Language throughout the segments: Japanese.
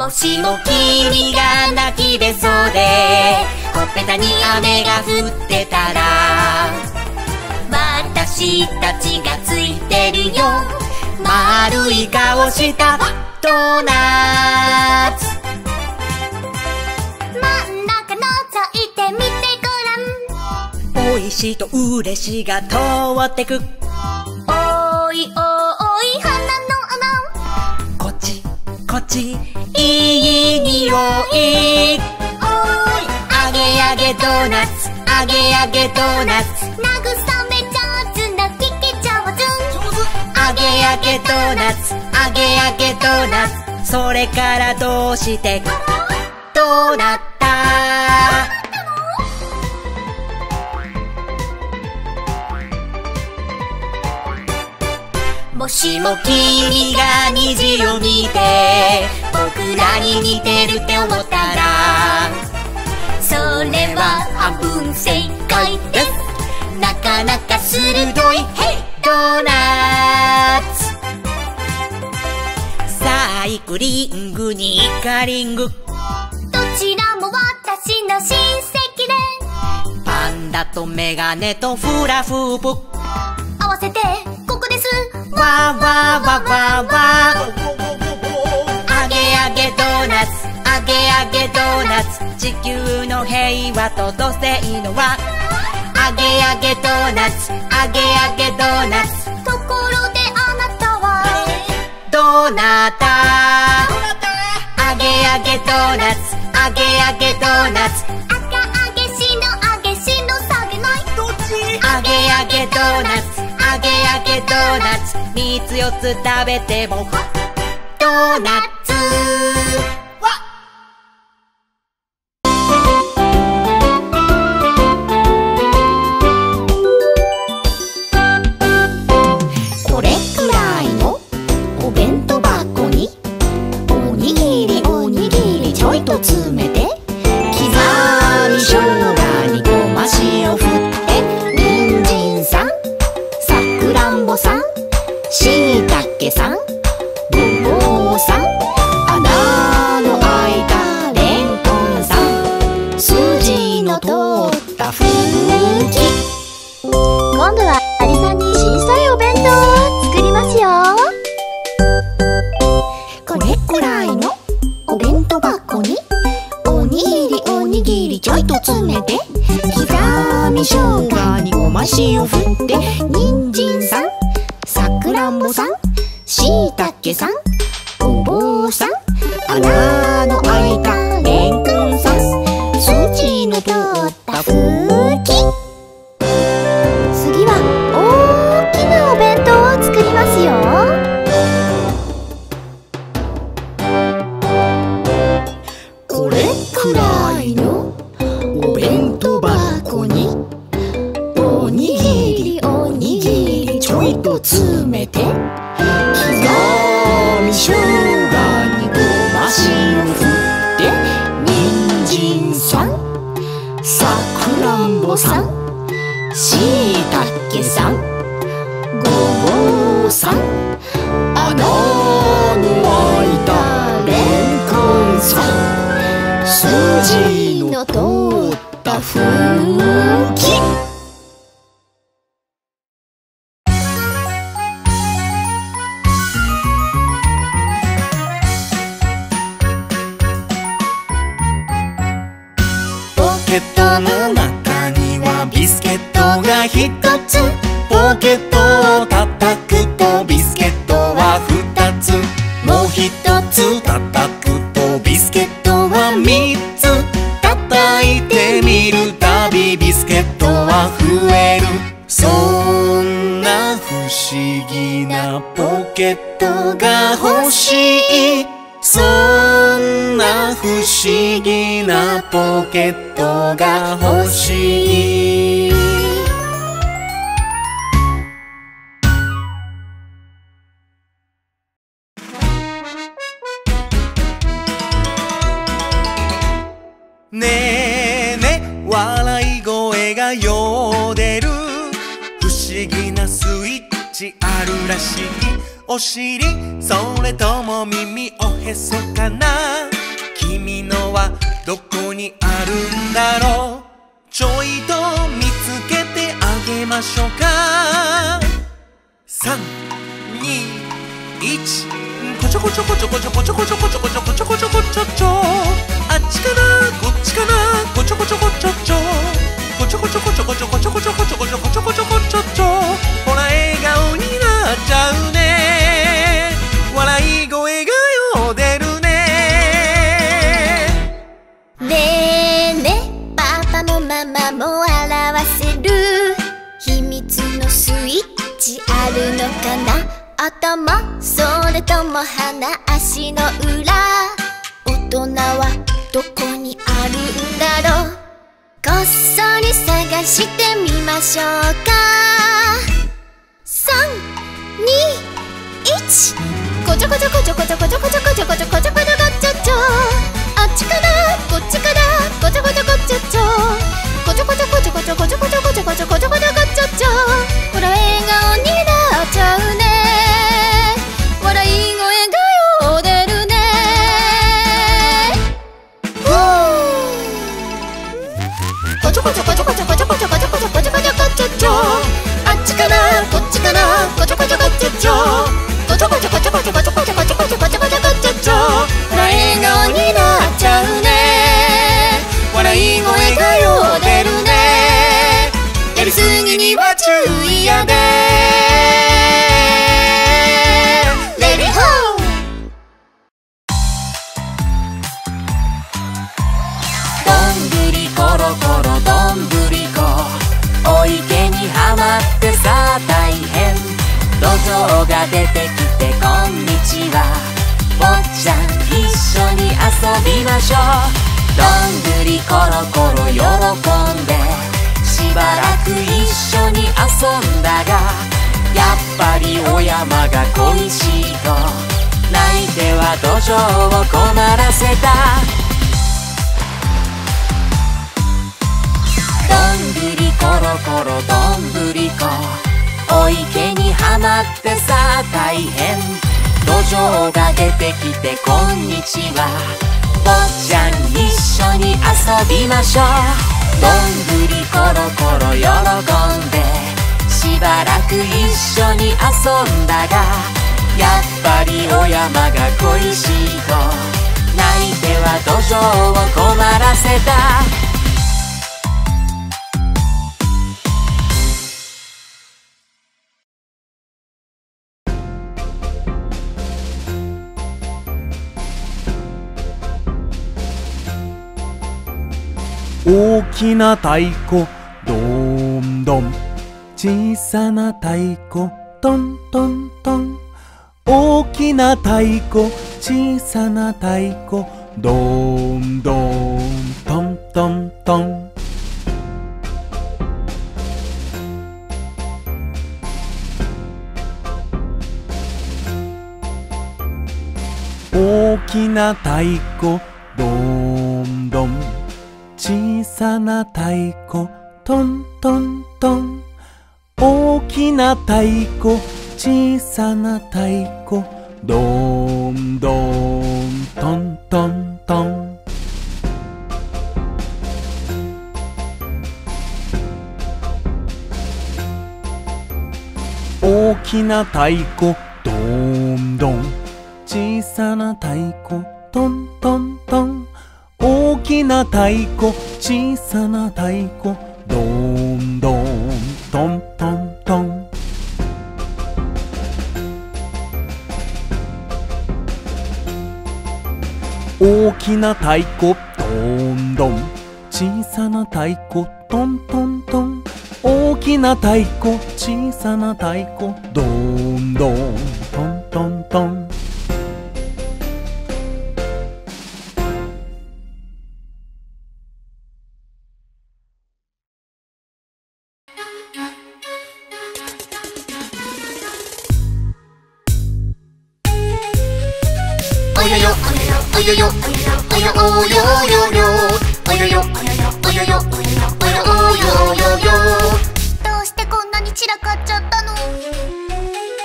もしも君が泣きべそうでほっぺたに雨が降ってたら、私たちがついてるよ、丸い顔したドーナツ。 真ん中覗いてみてごらん。 おいしいと嬉しいが通ってく。 おいおい花のこっちこっちいい匂い。おいあげあげドーナツ、あげあげドーナツ。 慰め上手な聞き上手。 あげあげドーナツ、あげあげドーナツ。それからどうしてどうなった？もしも君が虹を見て僕らに似てるって思ったら、それは半分正解です。なかなか鋭いヘイドーナツ。サイクリングにイカリング、 どちらも私の親戚で、 パンダとメガネとフラフープ、 合わせてここです。 わーわーわーわーわー。あげあげドーナツ、あげあげドーナツ。地球の平和と土星の輪。あげあげドーナツ、あげあげドーナツ。 ところであなたはどうなった？あげあげドーナツ、あげあげドーナツ。 赤揚げしの揚げしの下げない。 どっち？あげあげドーナツ、あげあげドーナツ。3つ4つ食べてもドーナツ。 これくらいのお弁当箱におにぎりおにぎりちょいと詰めて、刻み生姜にごま塩振って、人参さん、さくらんぼさん、しいたけさん、ごぼうさん、穴の開いたれんこんさん、筋の通ったふうき。今度はアリさんに小さいお弁当を作りますよ。これくらいのお弁当箱におにぎりおにぎりちょいと詰めて、刻み生姜にごま塩振って、人参さん、さくらんぼさん、しいたけさん、ごぼうさん、穴の開いたれんこんさん、筋の通ったふうき。次は大きなお弁当を作りますよ。これくらいのお弁当箱におにぎりおにぎりちょいと詰めて、刻み生姜にごま塩振って、人参さん、さくらんぼさん、しいたけさん、ごぼうさん、穴の開いたれんこんさん、筋の通ったふうき。 ポケットの中にはビスケットが一つ。ポケットを叩くとビスケットは二つ。もう一つ叩くとビスケットは三つ。叩いてみるたびビスケットは増える。そんな不思議なポケットが欲しい。そんな不思議なポケットが欲しい。ねえねえ笑い声がよでる。不思議なスイッチあるらしい。お尻それとも耳おへそかな。 君のはどこにあるんだろう。ちょいと見つけてあげましょうか。3、2、1、こちょこちょこちょこちょこちょこちょこちょこちょこちょこちょこちょちょ、あっちかなこっちかな、こちょこちょこちょちょ、こちょこちょこちょこちょこちょこちょこちょこちょこちょこちょこちょちょ、ほら笑顔になっちゃうね。笑い声がよ出るね。 ねえねえ、パパもママも笑わせる秘密のスイッチあるのかな。頭、それとも鼻、足の裏。大人はどこにあるんだろう。こっそり探してみましょうか。3、2、1、こちょこちょこちょこちょこちょこちょこちょこちょこちょこちょこちょちょ、あっちかなこっちかな、こちょこちょこちょちょ、こちょこちょこちょこちょこちょこちょこちょこちょこちょこちょこちょちょ、ほら笑顔になっちゃうね。笑い声がよ出るね。こちょこちょこちょこちょこちょこちょこちょこちょこちょこちょこちょちょ、あっちかなこっちかな、こちょこちょこちょちょ、こちょこちょこちょこちょこちょこちょこちょこちょこちょこちょこちょちょ、ほら笑顔になっちゃうね。笑い声がよ出るね。やりすぎには注意やで。レディーホー。 どんぶりころころどんぶりこ、お池にはまってさあ大変。土壌が出てきてこんにちは、坊ちゃん一緒に遊びましょう。どんぐりころころ喜んでしばらく一緒に遊んだが、やっぱりお山が恋しいと泣いては土壌を困らせた。どんぐりころころどんぶりこ、お池にはまってさあ大変。土壌が出てきてこんにちは、坊ちゃん一緒に遊びましょう。どんぐりころころ喜んでしばらく一緒に遊んだが、やっぱりお山が恋しいと泣いては土壌を困らせた。 大きな太鼓どんどん、小さな太鼓トントントン。大きな太鼓小さな太鼓どんどんトントントン。大きな太鼓どんどん、小さな太鼓トントントン。大きな太鼓小さな太鼓どんどんトントントン。大きな太鼓どんどん、小さな太鼓トントントン。大きな太鼓小さな太鼓どんどんトントントン。大きな太鼓どんどん、小さな太鼓トントントン。大きな太鼓小さな太鼓どんどんトントントン。 およよおよよおよおよよよおよよおよよおよおよよ。どうしてこんなに散らかっちゃったの。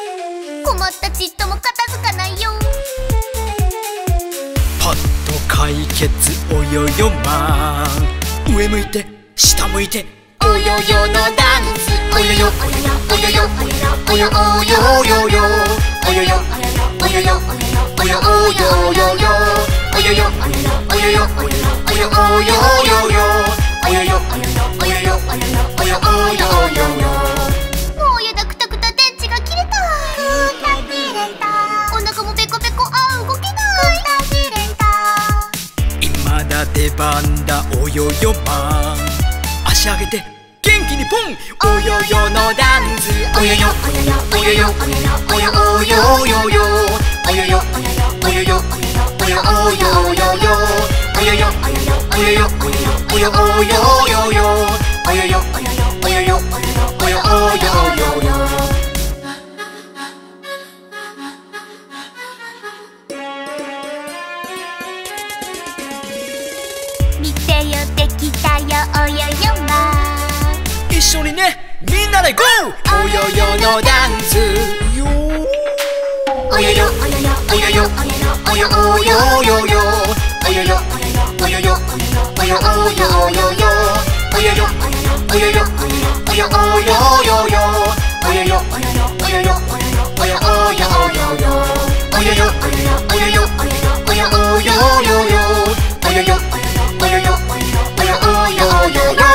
困ったちっとも片付かないよ。 パッと対決およよマン。上向いて下向いておよよのダンス。およよおよよおよよおよおよよよおよよおよよおよおよよおよよおよよおよよおよおよおよよおよよおよよおよおよよ。もうやだ、くたくた電池が切れた。くた切れた。お腹もペコペコ、あ動けない。くた切れた。 今だ出番だおよよマン。足上げて元気にポン。およよのダンス。 およよおよよおよよおよおよよよおよよおよよおよおよよよおよよおよよおよおよよよおよよおよよおよおよよ。見てよできたよおよよマン。 一緒にねみんなでゴー。およよのダンスよ。 およよおよよおよよおよおよよよおよよおよよおよおよよよおよよおよよおよおよよよおよよおよよおよおよおよよよおよよおよよおよよおよおよよよおよよおよよおよおよよよ。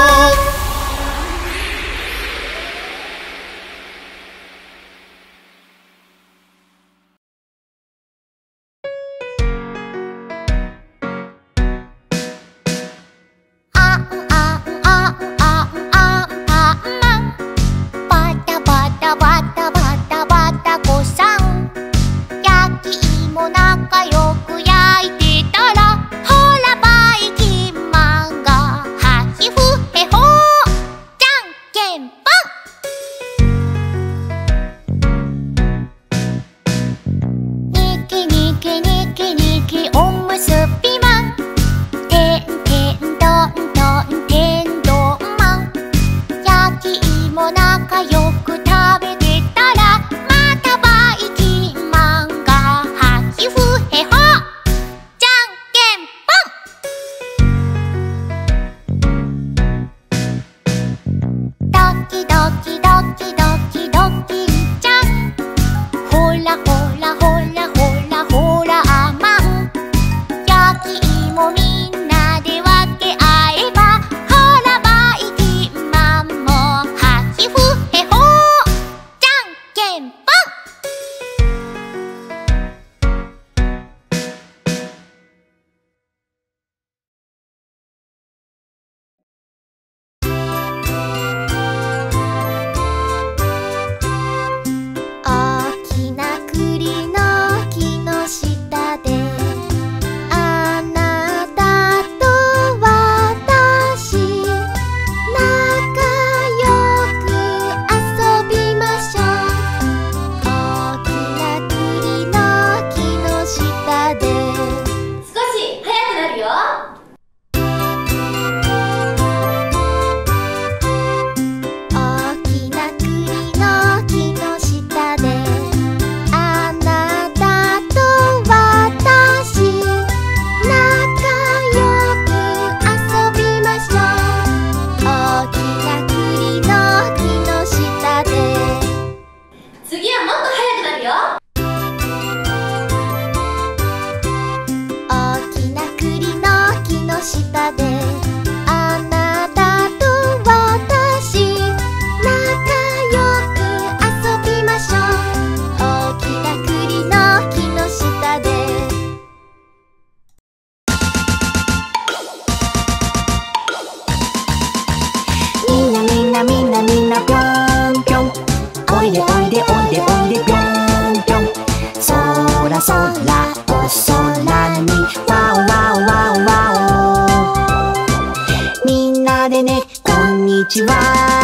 ちは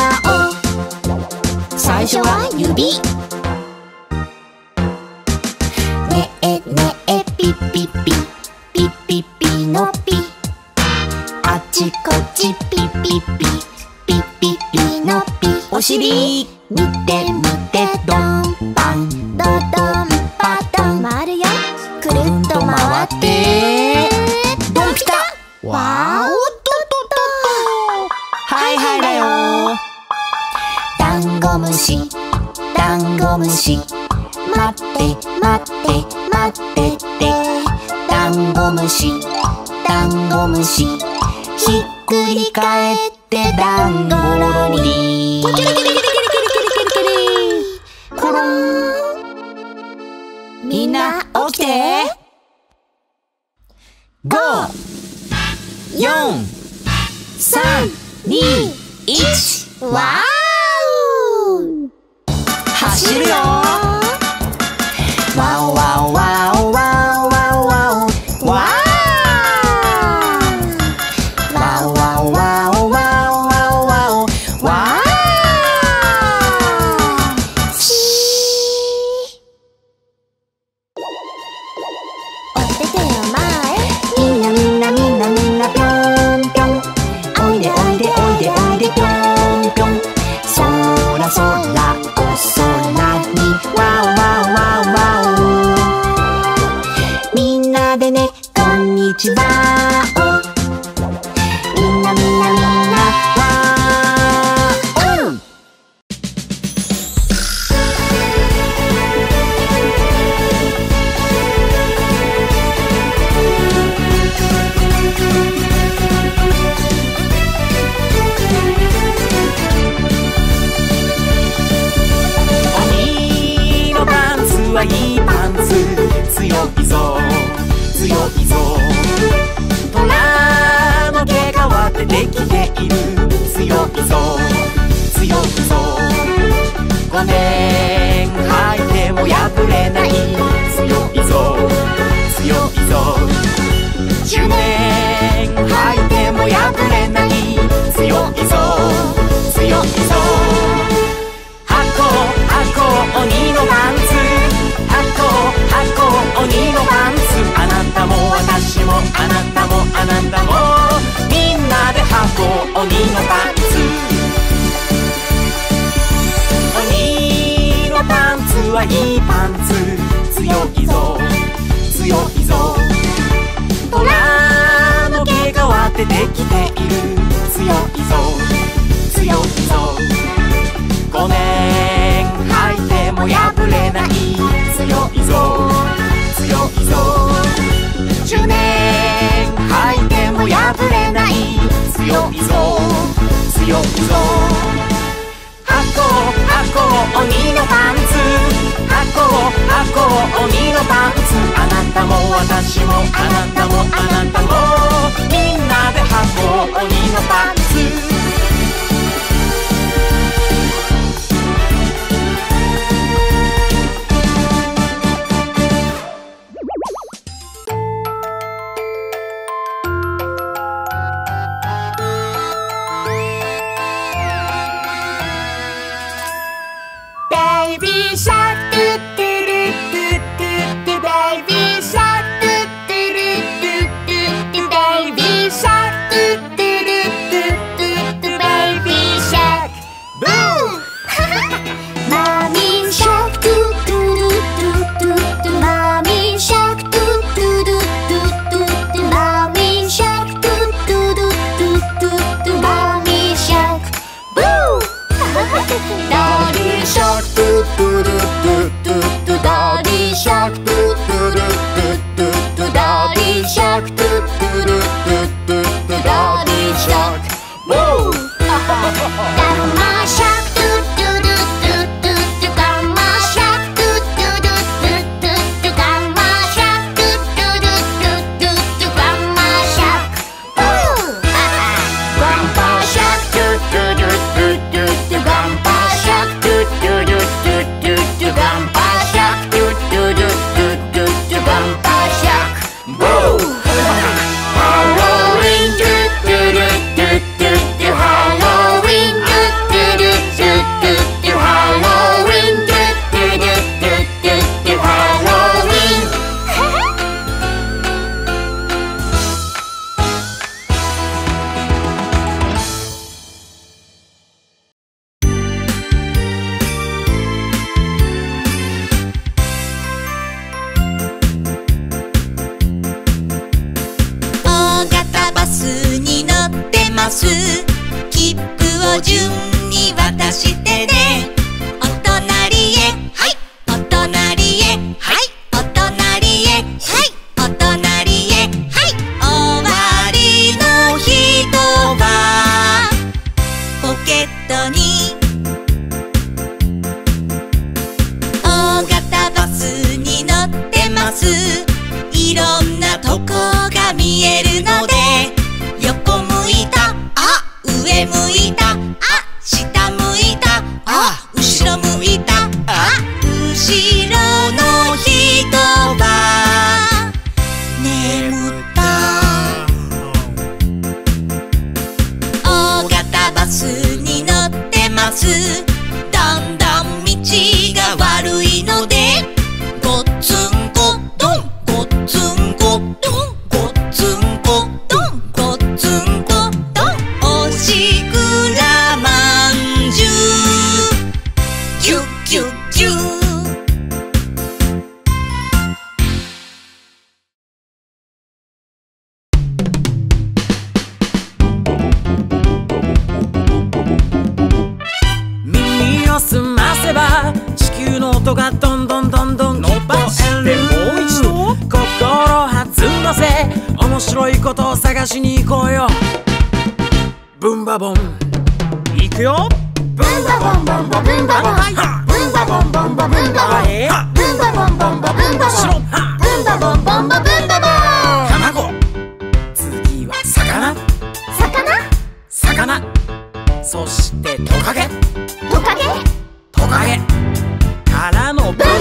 最初は指ねえねえピッピッピピッピッピのピあっちこっちピッピッピピッピッピのピお尻見て見てドンパンドドンパドン回るよくるっと回って待って待ってってダンゴムシダンゴムシひっくり返ってダンゴロリコロン。みんな起きて。5、4、3、2、1。わーお。走るよ。ワオワオワオワオワオワオワー。ワオワオワオワオワオワオワー。おててよ前。みんなみんなみんなみんなぴょんぴょん。おいでおいでおいでおいでぴょんぴょん。そらそらお空にワオワオワオワオ。みんなでねこんにちはお。みんなみんなみんなわーお。 鬼のパンツはいいパンツ強いぞ強いぞ虎の毛皮でできている強いぞ強いぞ5年履いても破れない強いぞ強いぞ10年履いても破れない強いぞ強いぞ鬼のパンツ箱鬼のパンツあなたも私もあなたもあなたもみんなで箱鬼のパンツ鬼のパンツはいいパンツ強いぞ強いぞ虎の毛皮でできている強いぞ強いぞ5年履いても破れない強いぞ強いぞ10年履いても破れない強いぞ強いぞ箱鬼のパンツ箱鬼のパンツあなたも私もあなたもあなたもみんなで箱鬼のパンツ切符を順に渡してね。お隣へはい、お隣へはい。 ことを探しに行こうよ。ブンバボン行くよ。 ブンバボンボンボブンバボン、ブンバボンボンボブンバボン、ブンバボンボンボブンバボン、ブンバボンボンボブンバボン。 卵。次は魚。魚。そしてトカゲ。トカゲからのブンバボン。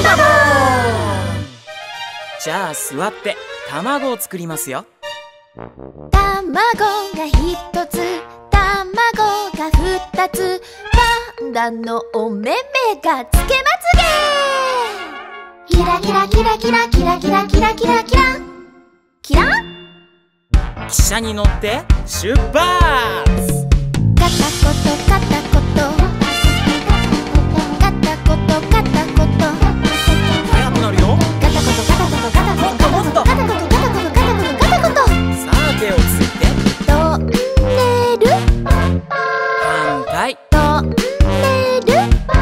じゃあ座って卵を作りますよ。 卵が一つ、卵が二つ、パンダのお目目がつけまつげ。キラキラキラキラキラキラキラキラキラキラ。 汽車に乗って出発。 ガタコトガタコトガタコトガタコト、 速くなるよ。 ガタコトガタコトガタコトもっともっと。 ガタコトガタコトガタコトガタコト。 さあ手をついてトンネル、 反対。 トンネル、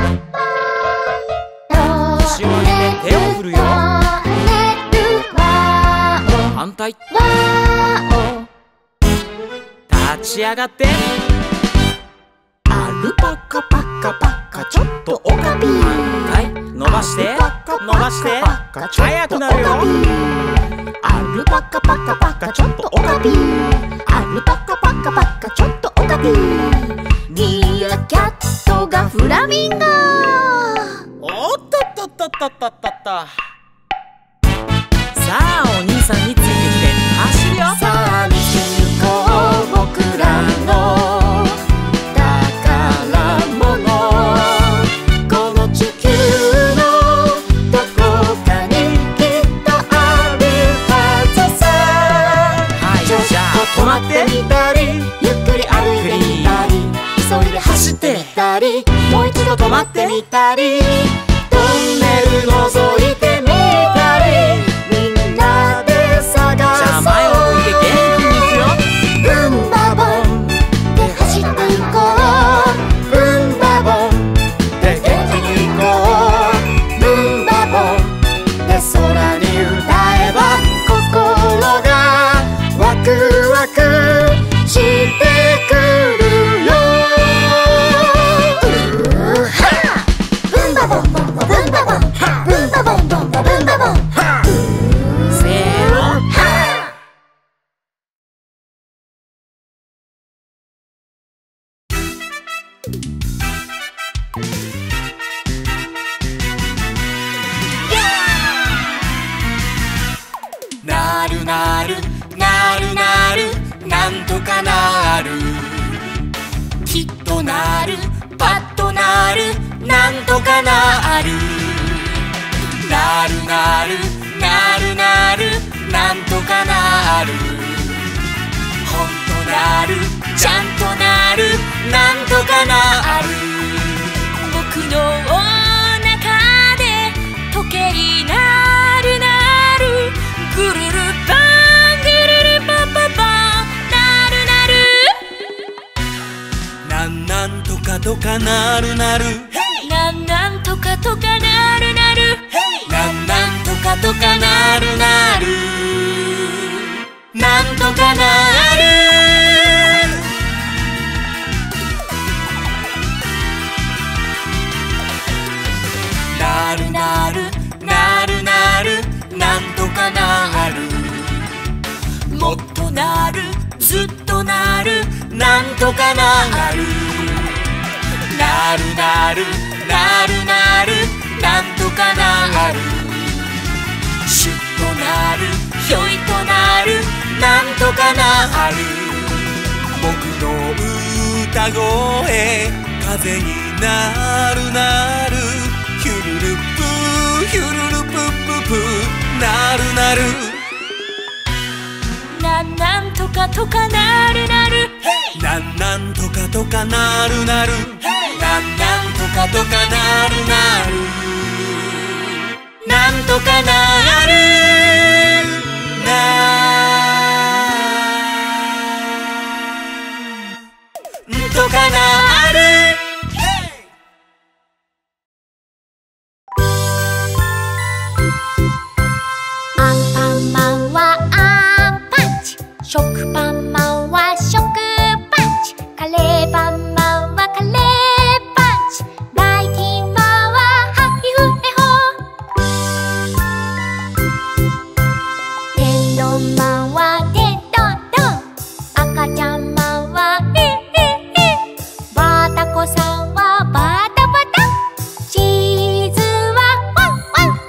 後ろに手を振るよ。反対。立ち上がってアルパカパカパカちょっとオカピ。反対。伸ばして伸ばして速くなるよ。 アルパカパカパカちょっとオカピ、アルパカパカパカちょっとオカピ。ミーアキャットがフラミンゴ。 おっとっとっとっとっとっとっと。さあお兄さんについてきて走るよ。 さあ見つこう僕らの宝物、この地球のどこかにきっとあるはずさ。 はい、 ちょっじゃあと止まってみたり、ゆっくり歩いてみたり、急いで走ってみたり、もう一度止まってみたり、トンネル覗いてみたり、みんなで探じゃあそう。 前を向いて元気に行くよ。 ブンバボンで走っていこう、ブンバボンで元気に行こう、ブンバボンで空に歌えば心がワクワクしてくるよ。ブンバボンボンボブンバボン、ブンバボンボンボブンバボン。 せーの。 なるなるなるなるなんとかなる、きっとなるパッとなるなんとかなる、なるなるなるなるなんとかなる、ほんとなるちゃんとなるなんとかなる。 僕のお腹で時計になるなる、ぐるるパンぐるるパパパなるなる、 なんとかとかなるなる、 なんとかとかなるなる、 なんとかとかなるなる、なんとかなる。なるなるなるなるなんとかなる、もっとなるずっとなるなんとかなる、なるなるなるなるなんとかなる、シュッとなるひょいとなるなんとかなる。僕の歌声風になるなる、ヒュルルプーヒュルルプッププーなるなる、 なんとかとかなるなる、 なんとかとかなるなる、なんとかとかなるなる、なんとかなるなんとかなる。 アンパンマンはアンパンチ、 食パンマンは食パンチ、カレーパンマンはカレーパンチ、バイキンマンはハヒフヘホ。天丼マンは天丼丼、赤ちゃんマンはヒヒヒ、バータコさんはバタバタ、チーズはワンワンワン。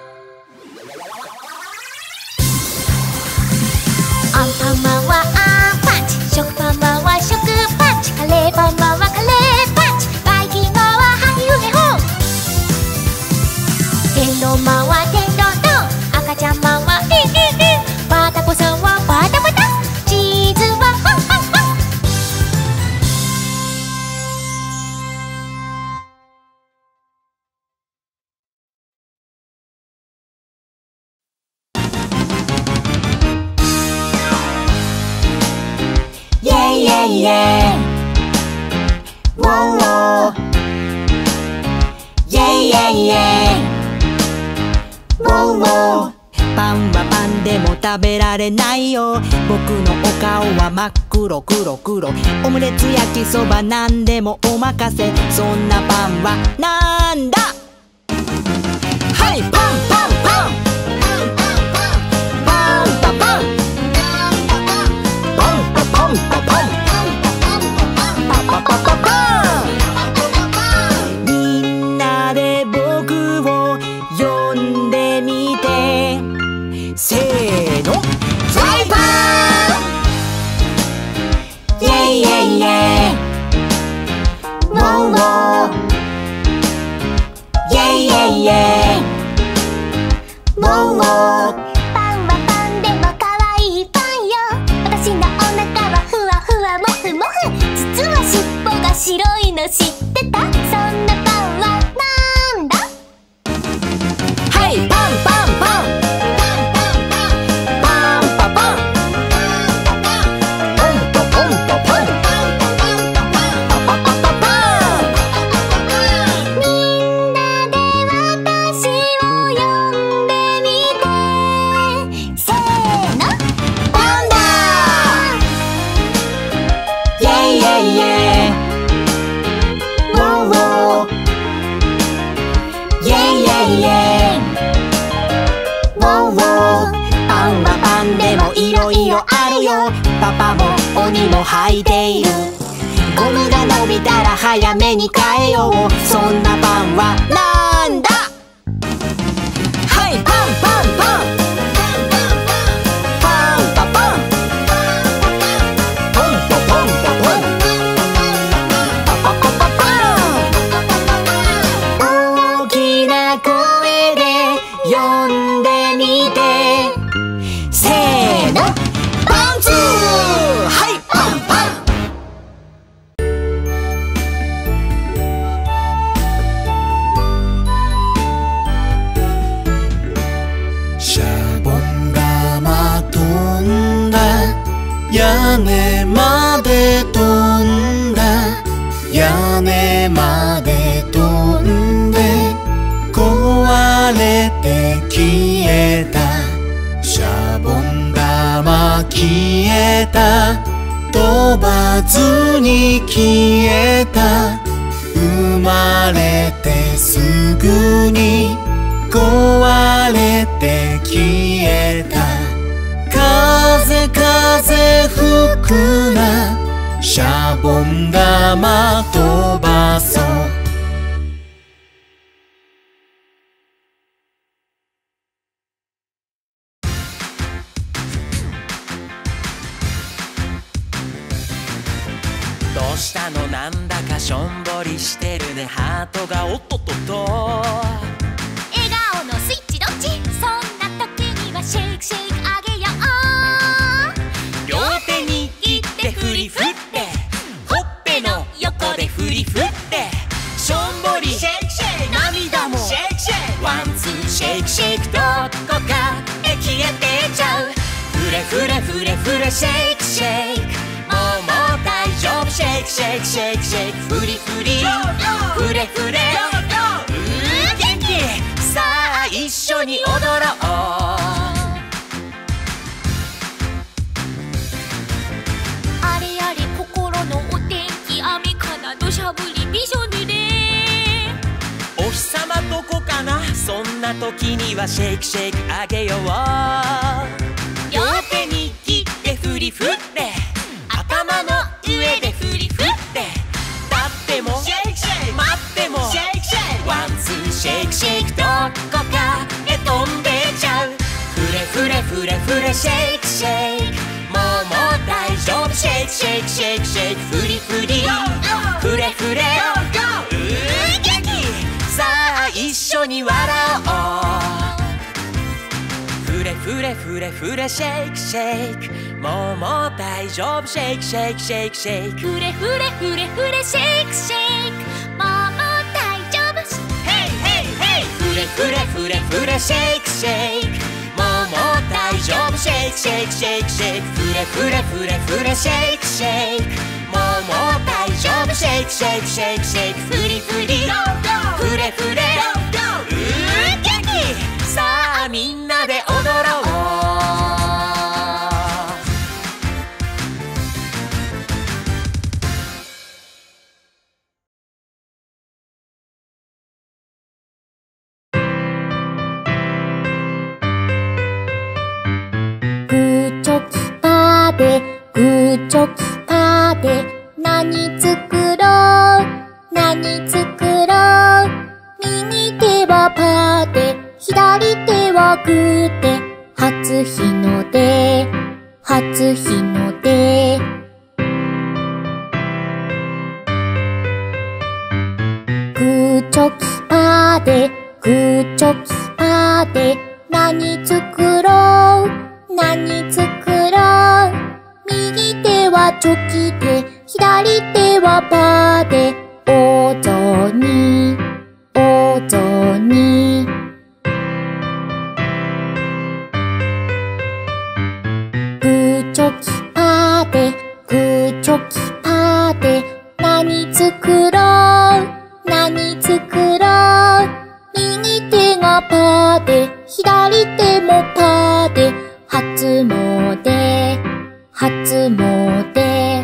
アンパンマンはアンパンチ、食パンマンは食パンチ、カレーパンマンはカレーパンチ、バイキンマンはハヒフヘホ。天丼マンは天丼丼、赤ちゃんマンはヒヒヒ、バータコさんはバタバタ、チーズはワンワンワン。 イェイイェイイェイ、ウォーウォー、イェイイェイイェイ、ウォーウォー。パンはパンでも食べられないよ、僕のお顔は真っ黒黒黒、オムレツ焼きそばなんでもお任せ、そんなパンはなんだ。はい、パンパンパンパンパパンパンパパンパパンパパパパパン。みんなで僕を呼んでみて、せーの、フライパン。イェイイェイイェイ、ウォーウォー、イェイイェイイェイ、ウォーウォー。 パンはパンでも可愛いパンよ、私のお腹はふわふわもふもふ、実は尻尾が白いの知ってた？そんなパンはなんだ？ はい、パンパンパンパンパパンポンポポンポポンパパパパパン。 みんなで私を呼んでみて、せーの、 パンだ。イェイイェイイェイ、ウォーウォー、イェイイェイイェイ、ウォーウォー。パンはパンでもいろいろあるよ、パパも鬼も履いている、ゴムが伸びたら早めに変えよう、そんなパンはなんだ。はい、パンパンパンパンパパンポンポポンポポンパパパパパン。大きな声で呼んでみて、せーの、パンツー。はい、パンパン。 シャボン玉飛んだ、屋根まで飛んだ、屋根まで飛んで壊れて消えた、シャボン玉消えた、飛ばずに消えた、生まれてすぐに壊れて消えた、風風吹くな、シャボン玉飛ばそう。 どうしたの、なんだかしょんぼりしてるね、ハートがおっとっとっと。 笑顔のスイッチどっち？そんな時にはシェイクシェイクあげよう。 両手握って振り振って、ほっぺの横で振り振って、しょんぼりシェイクシェイク、涙もシェイクシェイク、ワンツーシェイクシェイク、どこかへ消えてちゃう。フレフレフレフレシェイクシェイク、もう大丈夫、シェイクシェイクシェイクシェイク、フリフリフレフレ、元気、さあ一緒に踊ろう。 んな時にはシェイクシェイクあげよう。両手握ってフリフって、頭の上でフリフって、立ってもシェイクシェイク、待ってもシェイクシェイク、ワンツーシェイクシェイク、どこかへ飛んでちゃう。フレフレフレフレシェイクシェイク、もう大丈夫。シェイクシェイクシェイクシェイク、フリフリフレフレ元気。さあ一緒に笑おう。フレフレフレフレシェイクシェイク、もう大丈夫。シェイクシェイクシェイクシェイク、 フレフレフレフレシェイクシェイク、もう大丈夫。 ヘイヘイヘイ、フレフレフレフレシェイクシェイク、もう大丈夫。シェイクシェイクシェイクシェイク、フレフレフレフレシェイクシェイク、もう大丈夫。シェイクシェイクシェイクシェイク、フリフリフレフレ元気。さあみんなで踊ろう。 グーチョキパーでグーチョキパーで何作ろう何作ろう。右手はパーで左手はグーで、初日の出初日の出。グーチョキパーでグーチョキパーで何作ろう何作ろう。右手はチョキで左手はパーで、お雑煮お雑煮。グーチョキパーでグーチョキパーで何作ろう何作ろう。右手がパーで左手もパーで、初詣初詣。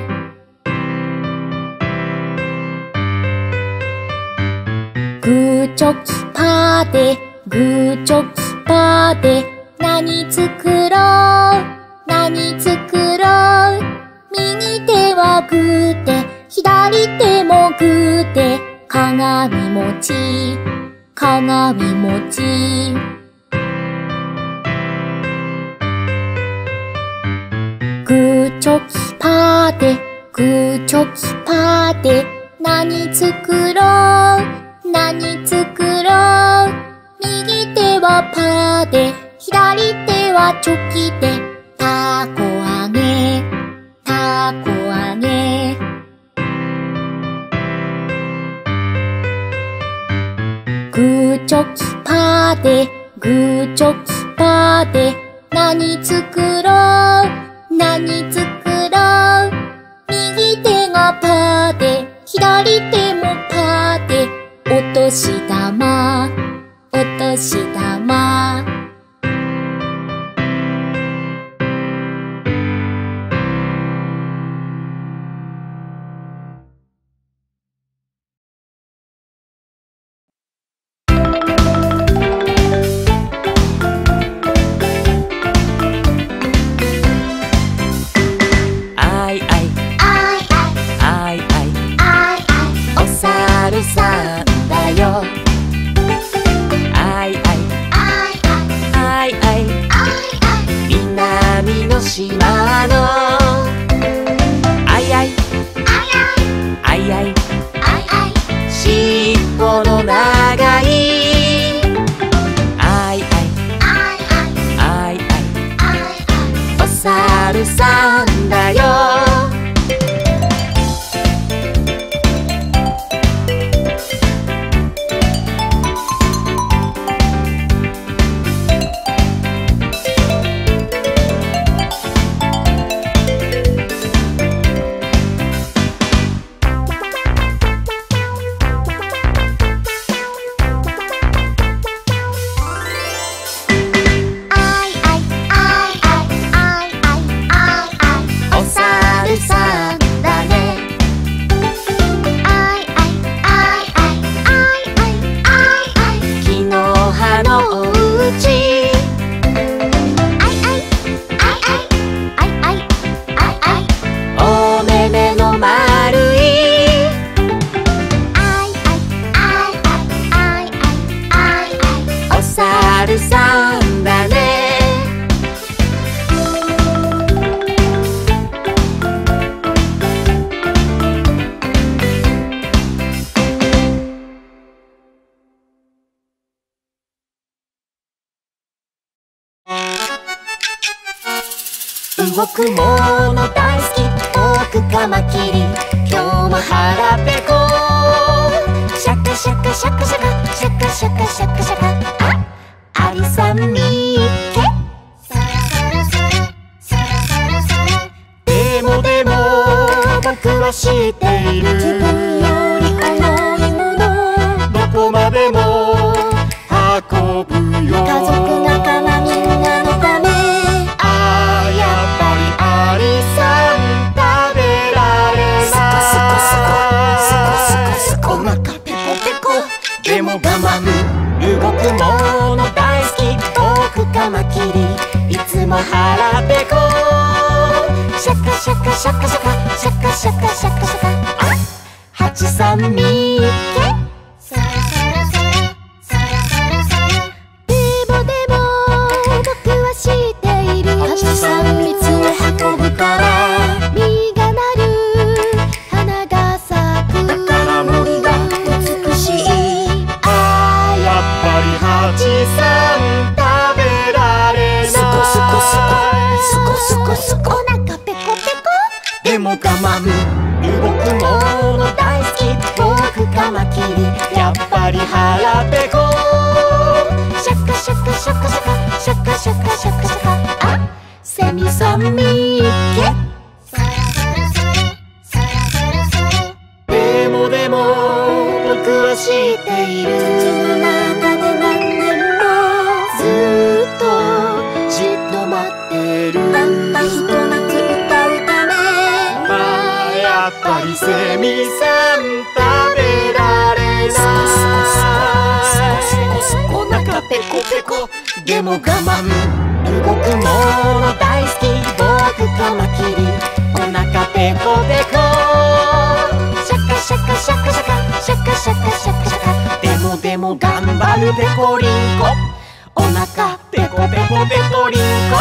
グーチョキパーでグーチョキパーで何作ろう何作ろう。右手はグーで左手もグーで、鏡餅鏡餅。グーチョキパーでグーチョキパーで何作ろう何作ろう。右手はパーで左手はチョキで、たこ揚げたこ揚げ。グーチョキパーでグーチョキパーで何作ろう何作ろう。右手がパーで左手もパーで、お年玉お年玉。 島のあいあいあいあい尻尾の長いあいあいあいあいお猿さんだよ。 動くもの大好きポークカマキリ今日も腹ペコシャカシャカシャカシャカシャカシャカシャカシャカあアリさんみっけでもでも僕は知っている自分より重いものどこまでも運ぶよ家族仲間みんなのためああやっぱりアリさん食べられないスコスコスコスコスコお腹ペコペコでも我慢動くもの大好きポークカマキリいつも腹ペコシャカシャカシャカシャカシャカシャカシャカシャカあハチさんみっけ3密を運ぶから実がなる花が咲くだから森が美しいああやっぱりハチさん食べられないスコスコスコスコスコスコお腹ペコペコでも我慢動くもの大好きポークカマキリやっぱり腹ペコシャカシャカシャカシャカシャカシャカシャカシャカあセミさんみっけでもでも僕は知っている口の中で何年もずっとじっと待ってるたったひと夏歌うためまあやっぱりセミさん食べられないお腹ペコペコでも我慢動くもの大好きポークカマキリお腹ペコペコシャカシャカシャカシャカシャカシャカシャカシャカでもでも頑張るペコリンコお腹ペコペコペコリンコ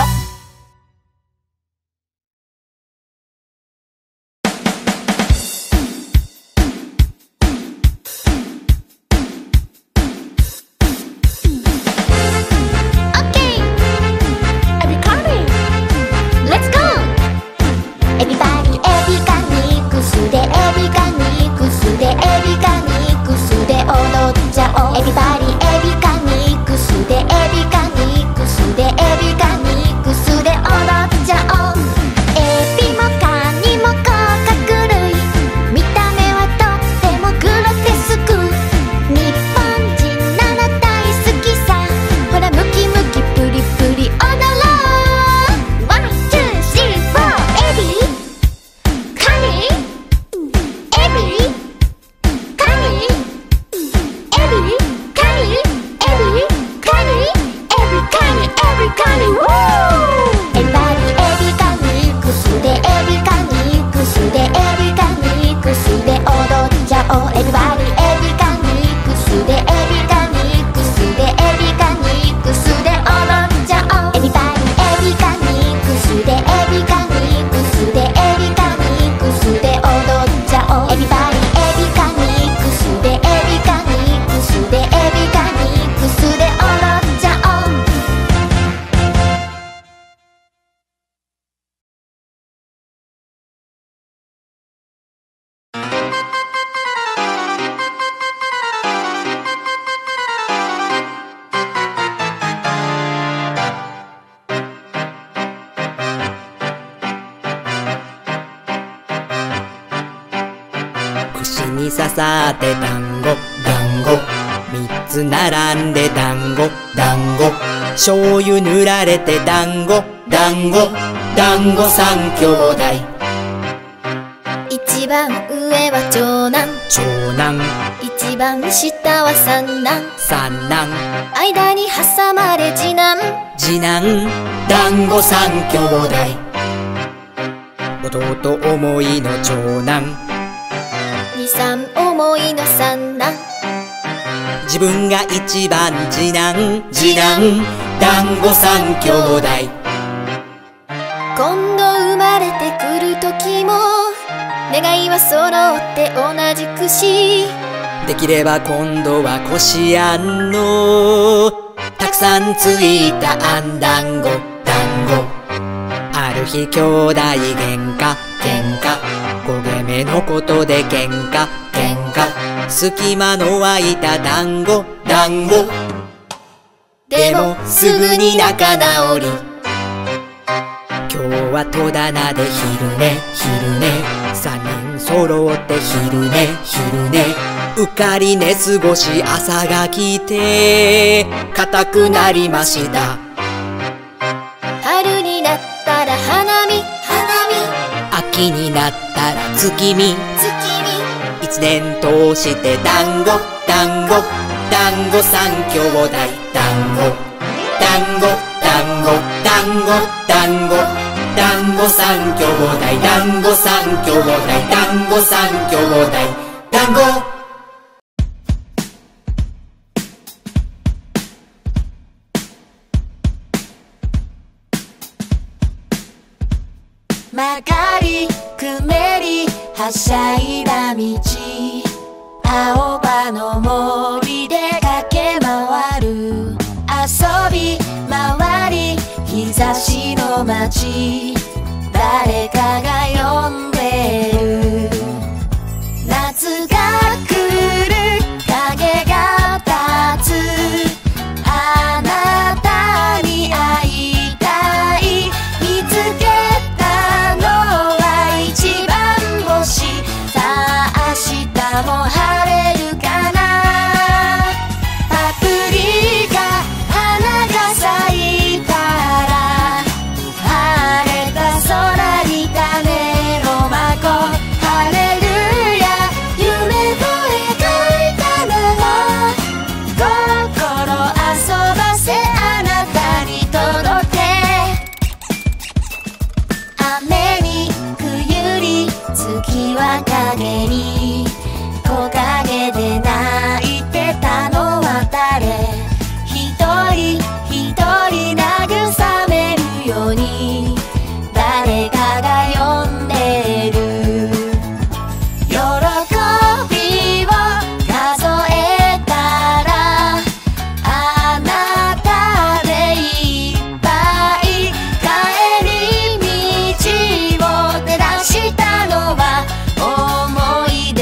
に刺さって団子団子3つ並んで団子団子醤油塗られて団子団子団子三兄弟一番上は長男長男一番下は三男三男間に挟まれ次男次男団子三兄弟弟思いの長男二三思いの三男自分が一番次男次男団子三兄弟今度生まれてくる時も願いは揃って同じくしできれば今度はこしあんのたくさんついたあん団子団子あるる日兄弟喧嘩焦げ目のことで喧嘩隙間の湧いた団子でもすぐに仲直り。今日は戸棚で昼寝3人揃って昼寝うっかり寝過ごし朝が来て硬くなりました。 春になったら花見秋になったら月見一年通して団子三兄弟団子三兄弟団子。 曲がりくねりはしゃいだ道、青葉の森で駆け回る、遊び回り日差しの街、誰かが呼んでる。夏が来る影が立つ、あなたに会いたい、見つけたのは一番星、さあ明日も晴れるかな。パプリカ花が咲いたら、晴れた空に種の孫、ハレルヤ夢を描いたなら、心遊ばせあなたに届け。雨に冬に月は影に、木陰で泣いてたのは誰、一人一人慰めるように誰かが呼んでる。喜びを数えたら、あなたでいっぱい、帰り道を照らしたのは思い出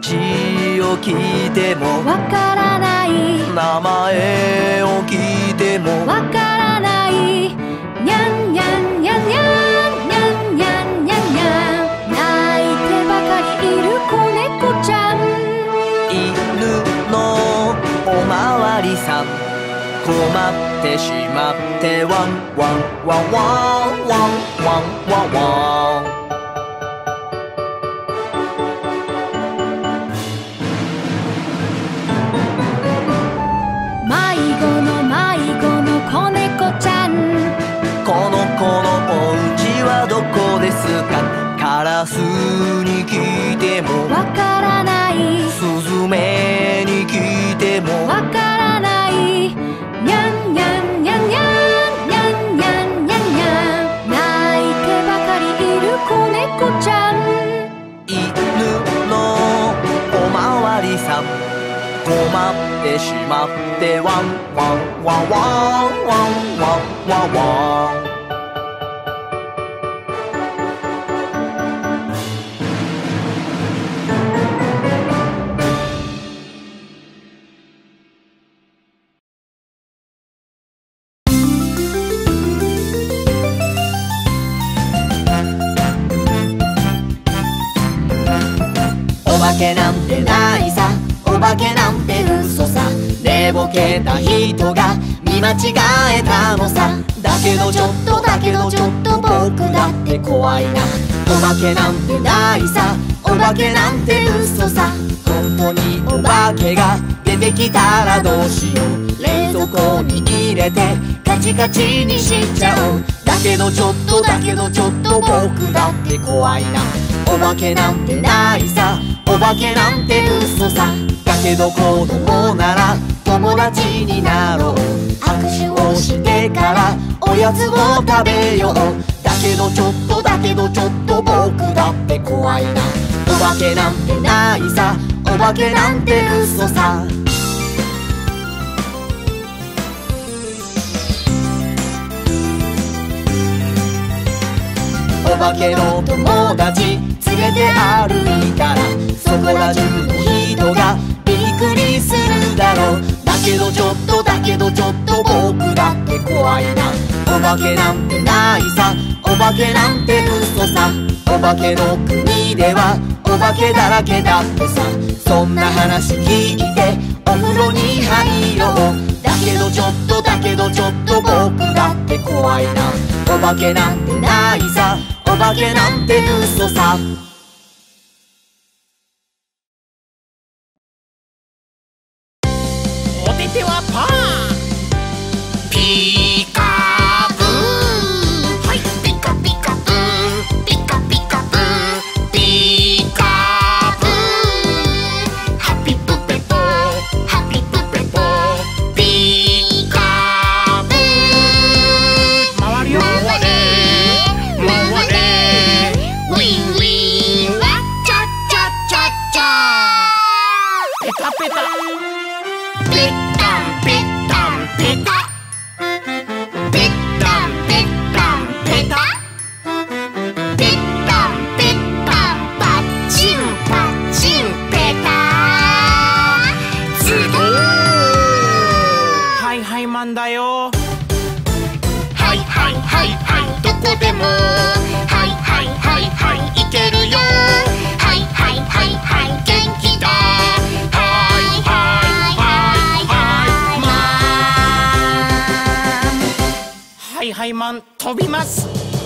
口を聞いてもわからない、 名前を聞いてもわからない、にゃんにゃんにゃんにゃんにゃんにゃんにゃんにゃん、泣いてばかりいる子猫ちゃん。 犬のおまわりさん、困ってしまってワンワンワンワンワンワンワンワン。 迷子の迷子の子猫ちゃん、 この子のお家はどこですか、カラスに聞いてもわからない、 スズメに聞いてもわからない、にゃんにゃんにゃんにゃんにゃんにゃんにゃんにゃん、泣いてばかりいる子猫ちゃん。 犬のおまわりさん、困ってしまってワンワンワンワンワンワンワンワン。お化けなんてないさ、お化けなんて嘘さ、寝ぼけた人が見間違えたのさ。だけどちょっとだけどちょっと僕だって怖いな。お化けなんてないさ、お化けなんて嘘さ、本当にお化けが出てきたらどうしよう。冷蔵庫に入れてカチカチにしちゃおう。だけどちょっとだけどちょっと僕だって怖いな。お化けなんてないさ、お化けなんて嘘さ、だけど子供なら友達になろう。握手をしてからおやつを食べよう。だけどちょっとだけどちょっと僕だって怖いな。お化けなんてないさ、お化けなんて嘘さ。お化けの友達連れて歩いたらそこら中の人がびっくりするだろう。だけどちょっとだけどちょっと僕だって怖いな。お化けなんてないさ、お化けなんて嘘さ。お化けの国ではお化けだらけだってさ。そんな話聞いてお風呂に入ろう。だけどちょっとだけどちょっと僕だって怖いな。お化けなんてないさ、お化けなんて嘘さ。 お手手はパー。ピカブー、はい、ピカピカブー、ピカピカブー、ピカブー、ハピプペポー、ハピプペポー、ピカブー。回るよ、回れ回れ、ウィンウィン、わっちゃっちゃっちゃっちゃ。ペタペタペッタンペッタンペタ、ペッタンペッタンペタ、ペッタンペッタンパッチンパッチンペタ、ズドーン。はいはいマンだよ。はいはいはいはい、どこでもはいはいはいはい、いけるよ。はいはいはいはい、元気だ。はいはいはいはいマン。はいはいマン飛びます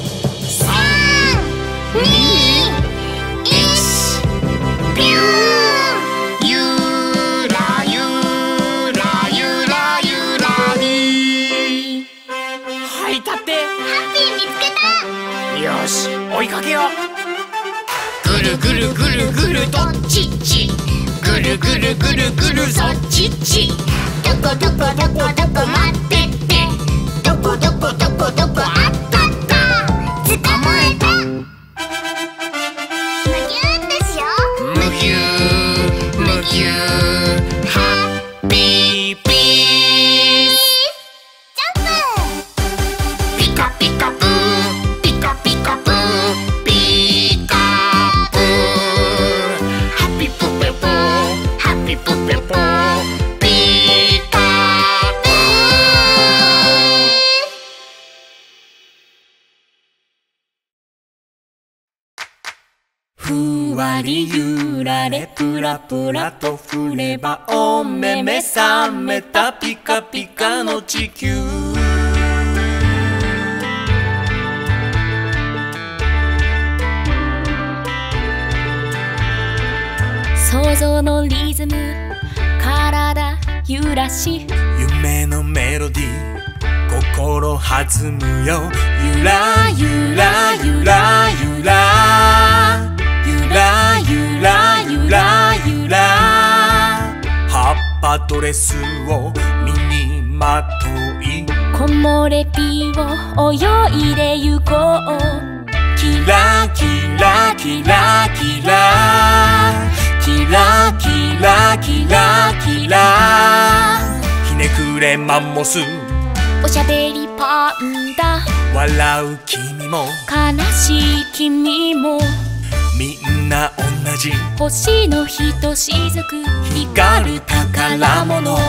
。3、2、1、ビュー。ゆらゆらゆらゆらり。はい立って。 ハッピー見つけた。 よし追いかけよう。ぐるぐるぐるぐるどっちっち、ぐるぐるぐるぐるそっちっち。どこどこどこどこ待ってって、どこどこどこどこあったった、捕まえた。 むぎゅーってしよう。 むぎゅーむぎゅー、ハッピーピース。 ジャンプ。 ピカピカブー、ピカピカブー、ピカブー、ハッピープペプー。 わり揺られプラプラと振ればお目目覚めたピカピカの地球想像のリズム体揺らし夢のメロディー心弾むよゆらゆらゆらゆらゆらゆらゆらゆら葉っぱドレスを身にまとい木漏れ日を泳いでゆこうキラキラキラキラキラキラキラキラひねくれマンモスおしゃべりパンダ笑う君も悲しい君もみんな同じ星のひとしずく光る宝物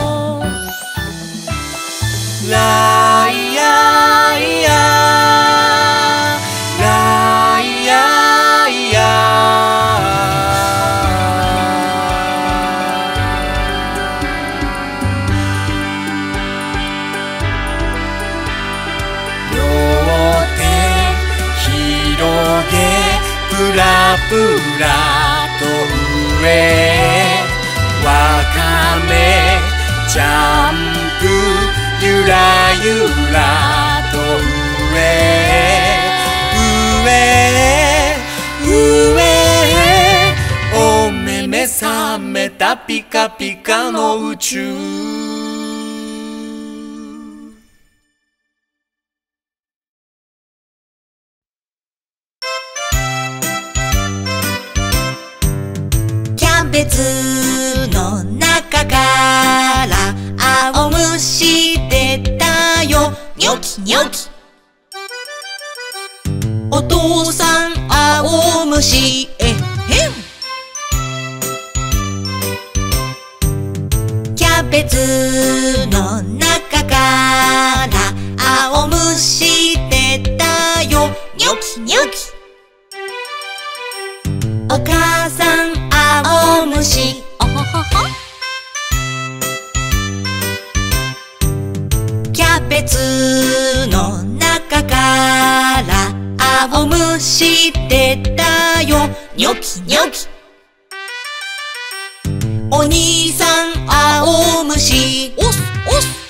ライヤイヤライヤイヤ両手広げプラプラと上わかめジャンプゆらゆらと上お目目覚めたピカピカの宇宙キャベツの中から青虫出たよニョキニョキお父さん青虫えへんキャベツの中から青虫出たよニョキニョキお母さん青虫おほほほキャベツの中から青虫出たよニョキニョキお兄さん青虫おすおす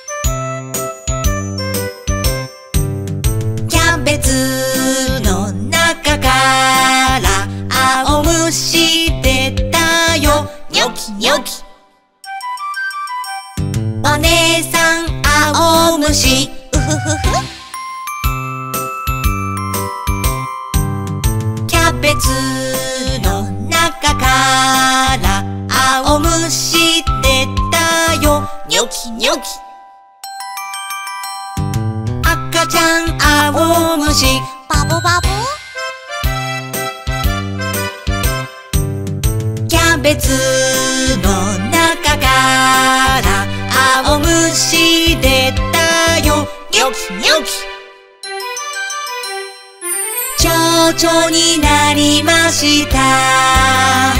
キャベツの中から青虫出たよニョキニョキお姉さん青虫うふふふキャベツの中から青虫出たよニョキニョキ赤ちゃん青虫バボバボキャベツの中から青虫出たよニョキニョキ蝶々になりました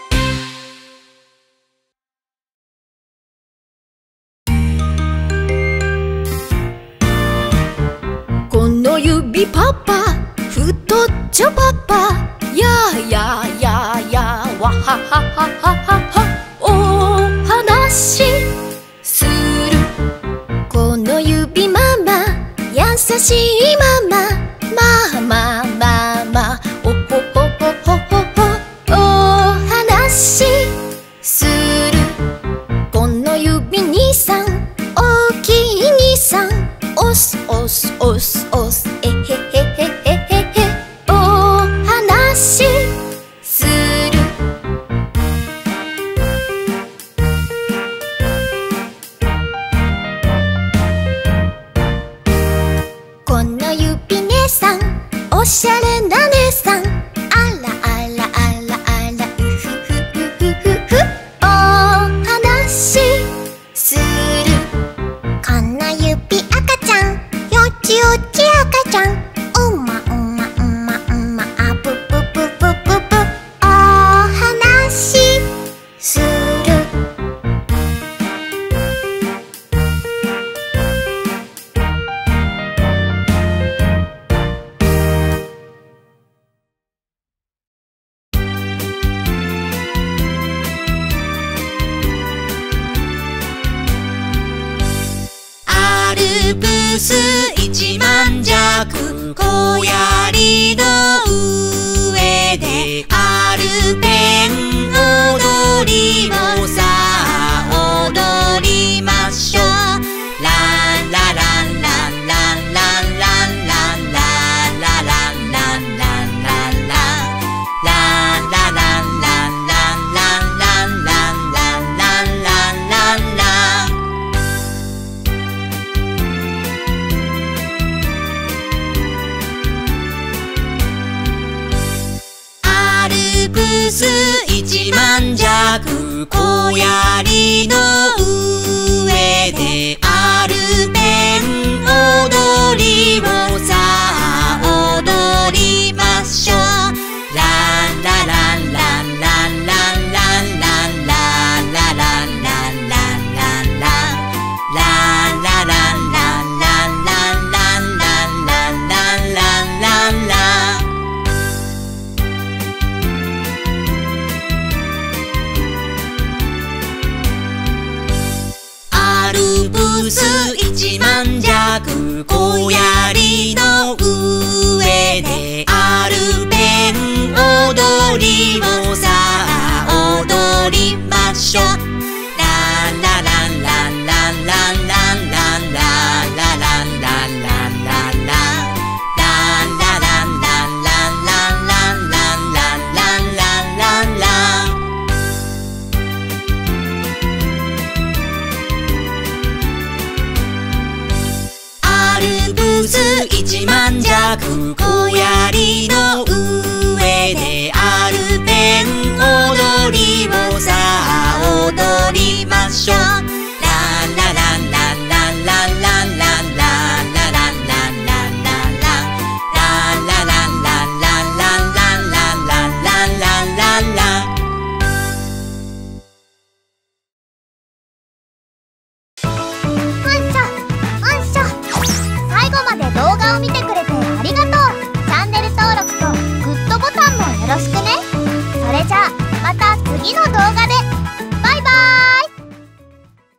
この指パパ太っちょパパややややわははははははお話するこの指ママ優しいママママママおほほほほほほお話するこの指兄さん大きい兄さんおすおすおすおすえへへへへへへお話するこの指姉さんおしゃれな姉さんあらあらあらあらうふふふふふふお話するこの指赤ちゃんよちよち赤ス一万弱小槍の上でアルペン踊りをさあ踊りましょう。ランラランランランランランランランラランランランランランランラランランランランランランランランランランラン。アルプス一万弱小槍の上でアルペン踊りをさあ踊りましょう。ランラランランランランランランランラランランランランランランラランランランランランランランランランランラン。アルプス一万弱小槍の上でアルペン踊りをさあ踊りましょう。ランラランランランランランランランラランランランランランランラランランランランランランランランランランラン。アルプス一万弱小槍の上でアルペン踊りをさあ踊りましょう。